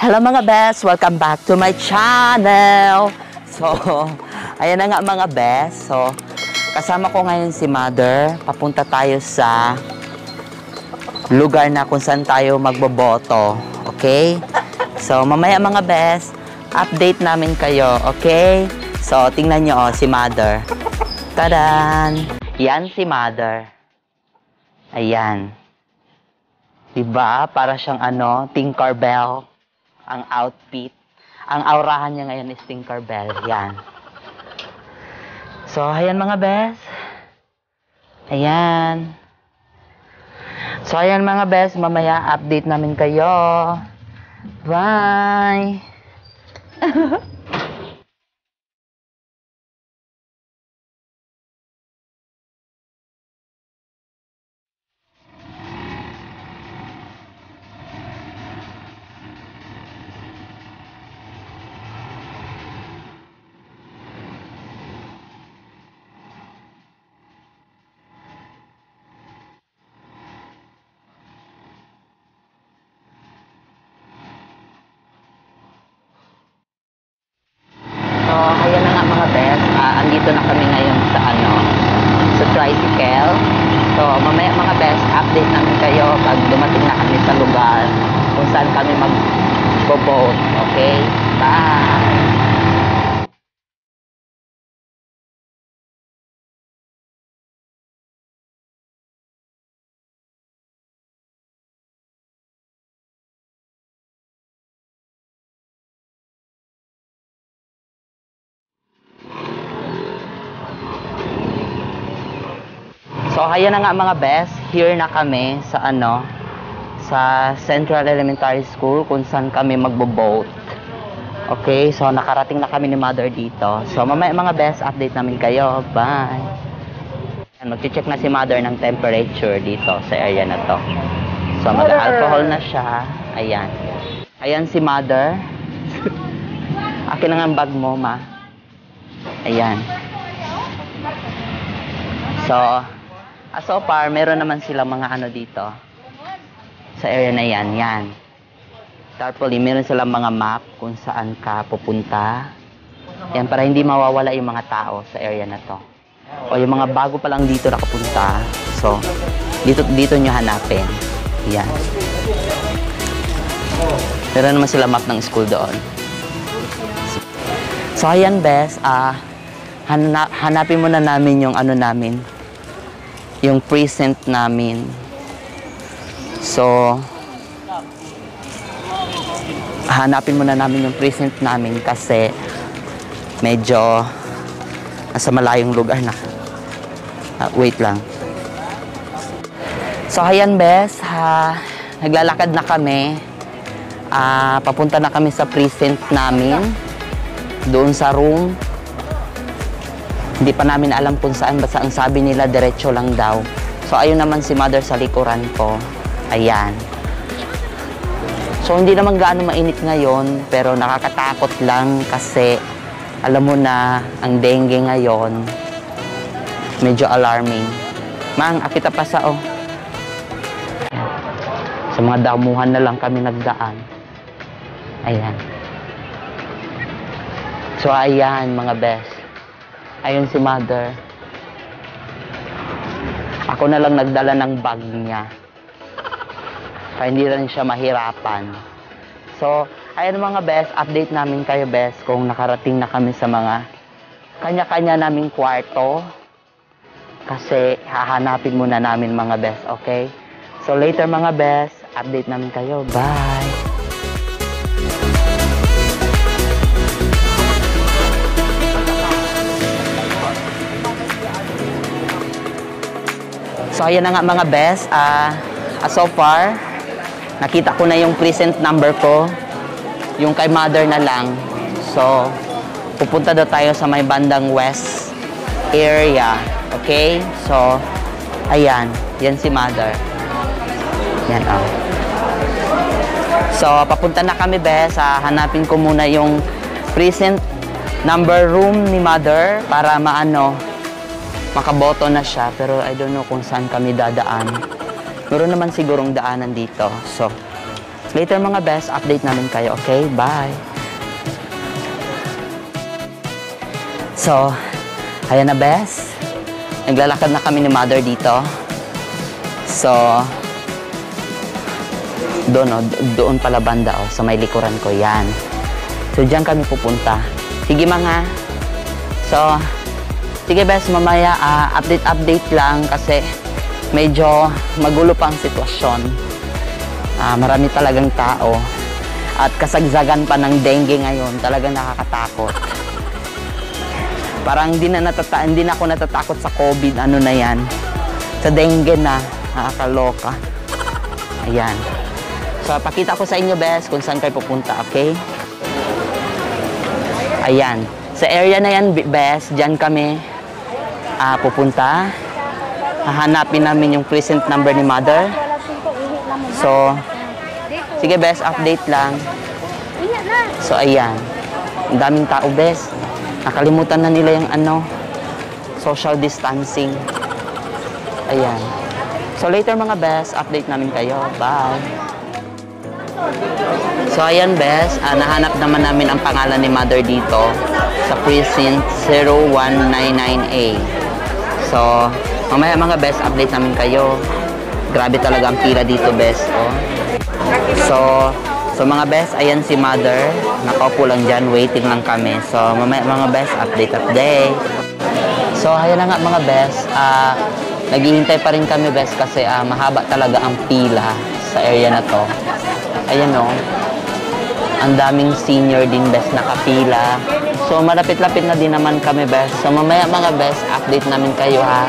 Hello mga best! Welcome back to my channel! So, ayan na nga mga best. So, kasama ko ngayon si Mother. Papunta tayo sa lugar na kung saan tayo magboboto. Okay? So, mamaya mga best, update namin kayo. Okay? So, tingnan nyo si Mother. Tadan! Yan si Mother. Ayan. Diba? Para siyang Tinkerbell. Ang outfit. Ang aurahan niya ngayon is Tinkerbell. Yan. So, ayan mga best. Ayan. So, ayan mga best. Mamaya update namin kayo. Bye! So, ayan na nga mga best. Andito na kami ngayon sa tricycle. So, mamaya mga best, update namin kayo pag dumating na kami sa lugar kung saan kami mag-vote. Okay? Bye! So, ayan na nga mga best. Here na kami sa Central Elementary School kung saan kami magbo-vote. Okay, so nakarating na kami ni Mother dito. So, mamaya mga best, update namin kayo. Bye! Mag-check na si Mother ng temperature dito sa area na to. So, mag-alcohol na siya. Ayan. Ayan si Mother. Akin na nga ang bag mo, ma. Ayan. So far, meron naman silang mga dito. Sa area na yan, yan. Tarpaulin, meron silang mga map kung saan ka pupunta. Yan, para hindi mawawala yung mga tao sa area na to. O yung mga bago pa lang dito nakapunta. So, dito nyo hanapin. Yan. Meron naman sila map ng school doon. So, ayan, best. Hanapin muna namin yung namin. Yung precinct namin. So, hanapin muna namin yung precinct namin kasi medyo nasa malayong lugar na. Wait lang. So, ayan, bes. Naglalakad na kami. Papunta na kami sa precinct namin. Doon sa room. Hindi pa namin alam kung saan, basta ang sabi nila diretso lang daw. So ayun naman si Mother sa likuran ko. Ayan. So hindi naman gaano mainit ngayon, pero nakakatakot lang kasi alam mo na ang dengue ngayon. Medyo alarming. Mang, akita pa sa sa mga damuhan na lang kami nagdaan. Ayan. So ayan mga best. Ayun si Mother. Ako na lang nagdala ng bag niya. Kaya hindi rin siya mahirapan. So, ayun mga best, update namin kayo best kung nakarating na kami sa mga kanya-kanya naming kwarto. Kasi hahanapin muna namin mga best, okay? So later mga best, update namin kayo. Bye! So, ayan na nga mga best. So far, nakita ko na yung precinct number ko. Yung kay Mother na lang. So, pupunta daw tayo sa may bandang west area. Okay? So, ayan. Yan si Mother. Yan, So, papunta na kami, best. Hanapin ko muna yung precinct number room ni Mother para makaboto na siya, pero I don't know kung saan kami dadaan. Meron naman sigurong daanan dito. So, Later mga best, update namin kayo. Okay, bye! So, ayan na best. Naglalakad na kami ni Mother dito. So, doon pala banda sa may likuran ko. Yan. So, diyan kami pupunta. Sige mga. So, sige best, mamaya update lang kasi medyo magulo pa ang sitwasyon. Marami talagang tao. At kasagsagan pa ng dengue ngayon. Talagang nakakatakot. Parang hindi na ako natatakot sa COVID. Ano na yan. Sa dengue na. Nakakaloka. Ayan. So, pakita ko sa inyo, best, kung saan kayo pupunta, okay? Ayan. Sa area na yan, best, dyan kami pupunta. Hahanapin namin yung present number ni Mother. So, sige, best, update lang. So, ayan. Ang daming tao, best. Nakalimutan na nila yung social distancing. Ayan. So, later mga best, update namin kayo. Bye! So, ayan best, nahanap naman namin ang pangalan ni Mother dito sa precinct 0199A. So, mamaya mga best, update namin kayo. Grabe talaga ang pila dito best. So mga best, ayan si Mother. Nakaupo lang dyan, waiting lang kami. So, mamaya mga best, update. So, ayan na nga mga best. Naghihintay pa rin kami best kasi mahaba talaga ang pila sa area na to. Ayan o. Ang daming senior din best nakapila. So, malapit-lapit na din naman kami best. So, mamaya mga best, update namin kayo ha.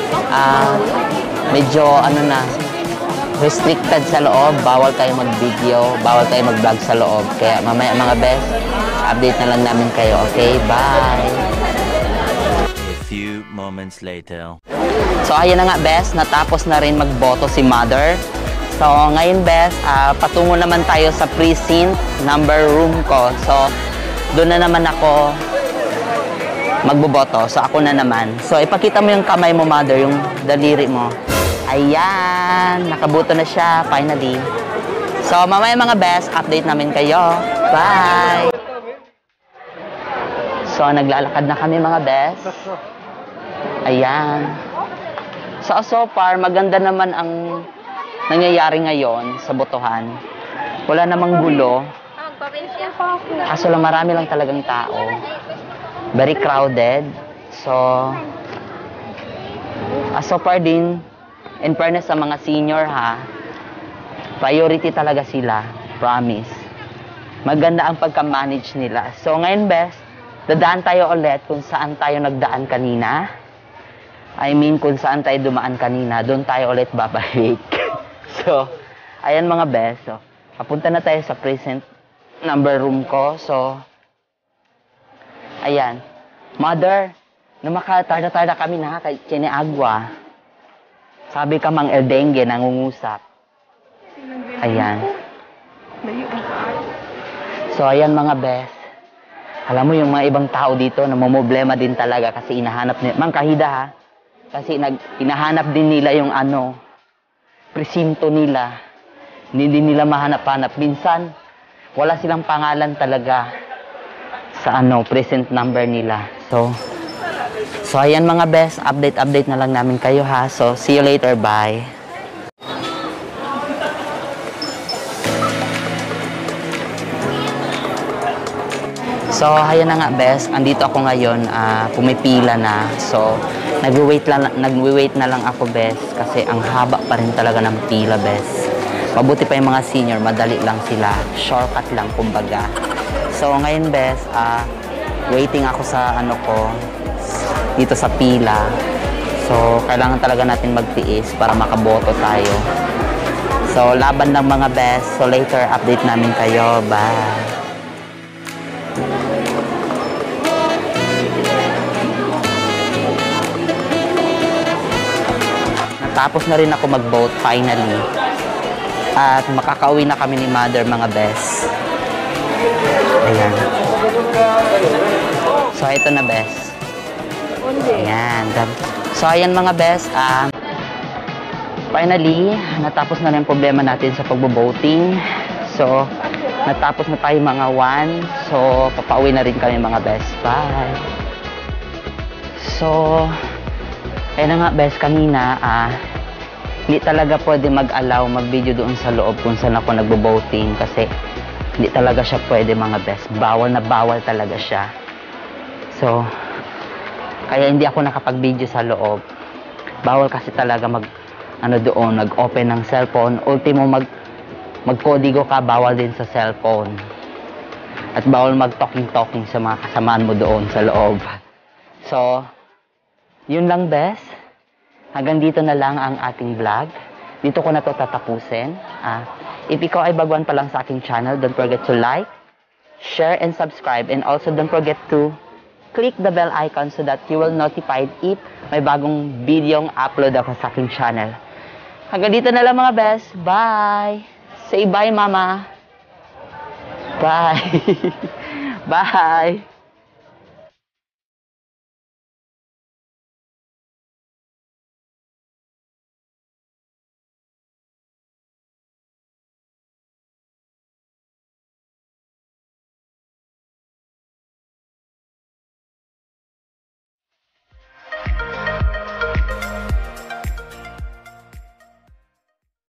Medyo restricted sa loob. Bawal tayo mag-video. Bawal tayo mag-vlog sa loob. Kaya mamaya mga best, update na lang namin kayo. Okay, bye! A few moments later. So, ayan na nga best. Natapos na rin magboto si Mother. So, ngayon best, patungo naman tayo sa precinct number room ko. So, doon na naman ako magboboto. So, ako na naman. So, ipakita mo yung kamay mo, Mother, yung daliri mo. Ayan, nakaboto na siya, finally. So, mamaya mga best, update namin kayo. Bye! So, naglalakad na kami mga best. Ayan. So far, maganda naman ang nangyayari ngayon sa botohan. Wala namang gulo. Kaso lang marami lang talagang tao. Very crowded. So far din, in fairness sa mga senior ha, priority talaga sila. Promise. Maganda ang pagka-manage nila. So ngayon best, dadaan tayo ulit kung saan tayo nagdaan kanina. I mean, kung saan tayo dumaan kanina, doon tayo ulit babalik. So, ayan mga best. So, papunta na tayo sa present number room ko. So, ayan. Mother, namakatarda-tarda kami na kay Agua. Sabi ka mang El Dengue, nangungusap. Ayan. So, ayan mga best. Alam mo, yung mga ibang tao dito, namumblema din talaga kasi inahanap nila. Mang kahida ha. Kasi hinahanap din nila yung presinto nila. Hindi nila mahanap-hanap. Minsan, wala silang pangalan talaga sa present number nila. So ayan mga best, update na lang namin kayo ha. So, see you later, bye. So, ayan na nga best, andito ako ngayon, pumipila na. So, nagwi-wait na lang ako best kasi ang haba pa rin talaga ng pila best. Mabuti pa yung mga senior, madali lang sila. Shortcut lang kumbaga. So, ngayon best, waiting ako sa dito sa pila. So, kailangan talaga natin magtiis para makaboto tayo. So, laban ng mga best. So, later, update namin kayo. Bye! Tapos na rin ako mag-vote finally. At makakauwi na kami ni Mother mga best. Ayan. So, ito na best. Ayan. So, ayan mga best. Finally, natapos na rin yung problema natin sa pagbo-voting. So, natapos na tayo mga 1. So, papauwi na rin kami mga best. Bye! So, ayun na nga best, kanina, hindi talaga pwede mag-allow mag-video doon sa loob kung saan ako nagbo-boating kasi hindi talaga siya pwede mga best. Bawal na bawal talaga siya. So, kaya hindi ako nakapag-video sa loob. Bawal kasi talaga doon, nag-open ng cellphone. Ultimo, magkodigo ka, bawal din sa cellphone. At bawal mag-talking-talking sa mga kasamaan mo doon sa loob. So, yun lang best. Hanggang dito na lang ang ating vlog. Dito ko na to tatapusin. If ikaw ay baguhan pa lang sa aking channel, don't forget to like, share, and subscribe. And also don't forget to click the bell icon so that you will notified if may bagong videong upload ako sa aking channel. Hanggang dito na lang mga best. Bye! Say bye, mama! Bye! Bye!